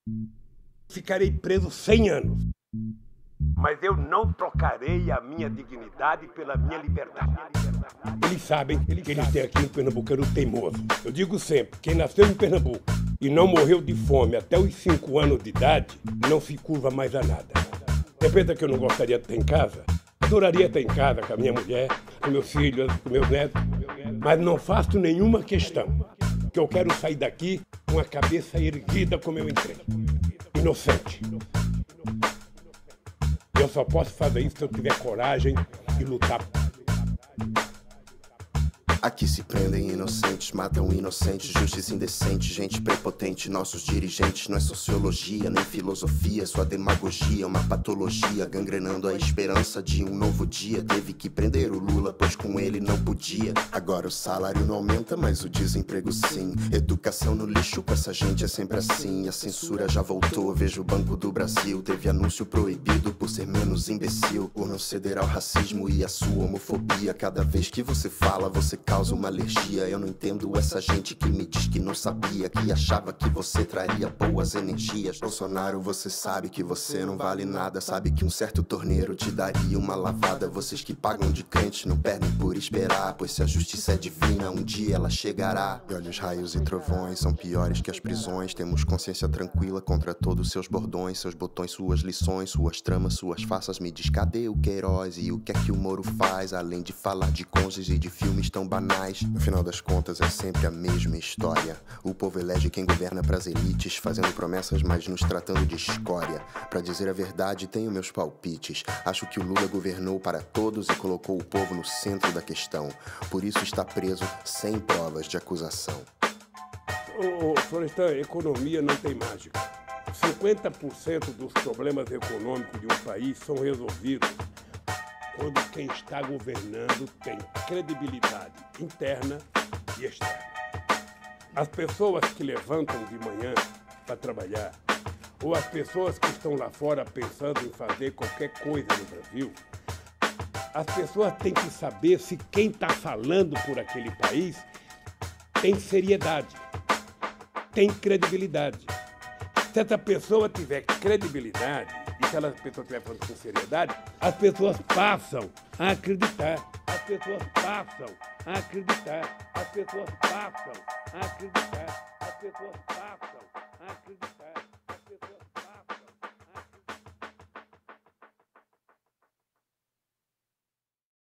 Ficarei preso 100 anos. Mas eu não trocarei a minha dignidade pela minha liberdade. Eles sabem que eles têm aqui um pernambucano teimoso. Eu digo sempre, quem nasceu em Pernambuco e não morreu de fome até os 5 anos de idade, não se curva mais a nada. Você pensa que eu não gostaria de estar em casa? Adoraria estar em casa com a minha mulher, com meus filhos, com meus netos, mas não faço nenhuma questão, que eu quero sair daqui com a cabeça erguida como eu entrei. Inocente. Eu só posso fazer isso se eu tiver coragem e lutar. Aqui se prendem inocentes, matam inocentes, justiça indecente, gente prepotente, nossos dirigentes. Não é sociologia, nem filosofia, sua demagogia, uma patologia, gangrenando a esperança de um novo dia. Teve que prender o Lula, pois com ele não podia. Agora o salário não aumenta, mas o desemprego sim. Educação no lixo, com essa gente é sempre assim. A censura já voltou, vejo o Banco do Brasil teve anúncio proibido por ser menos imbecil, por não ceder ao racismo e à sua homofobia. Cada vez que você fala, você causa uma alergia. Eu não entendo essa gente que me diz que não sabia, que achava que você traria boas energias. Bolsonaro, você sabe que você não vale nada, sabe que um certo torneiro te daria uma lavada. Vocês que pagam de crente não perdem por esperar, pois se a justiça é divina, um dia ela chegará. E olha, os raios e trovões são piores que as prisões. Temos consciência tranquila contra todos seus bordões, seus botões, suas lições, suas tramas, suas farsas. Me diz, cadê o Queiroz e o que é que o Moro faz, além de falar de cônjuges e de filmes tão banais? No final das contas é sempre a mesma história. O povo elege quem governa pras elites, fazendo promessas, mas nos tratando de escória. Pra dizer a verdade, tenho meus palpites. Acho que o Lula governou para todos e colocou o povo no centro da questão. Por isso está preso sem provas de acusação. Florestan, economia não tem mágica. 50% dos problemas econômicos de um país são resolvidos quando quem está governando tem credibilidade interna e externa. As pessoas que levantam de manhã para trabalhar, ou as pessoas que estão lá fora pensando em fazer qualquer coisa no Brasil, as pessoas têm que saber se quem está falando por aquele país tem seriedade, tem credibilidade. Se essa pessoa tiver credibilidade, e se essa pessoa estiver falando com seriedade, as pessoas passam a acreditar. As pessoas passam a acreditar. As pessoas passam a acreditar. As pessoas passam a acreditar.